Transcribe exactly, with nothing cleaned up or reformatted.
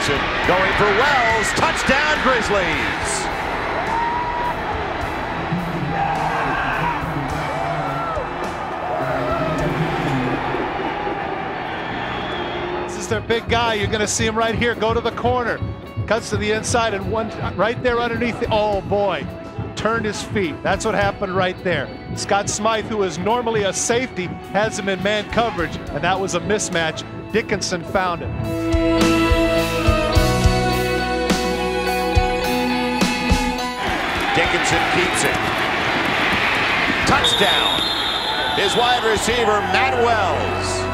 Dickinson going for Wells. Touchdown, Grizzlies. This is their big guy. You're going to see him right here. Go to the corner. Cuts to the inside and one right there underneath. The, oh, boy. Turned his feet. That's what happened right there. Scott Smythe, who is normally a safety, has him in man coverage, and that was a mismatch. Dickinson found it. Dickinson keeps it. Touchdown. His wide receiver, Matt Wells.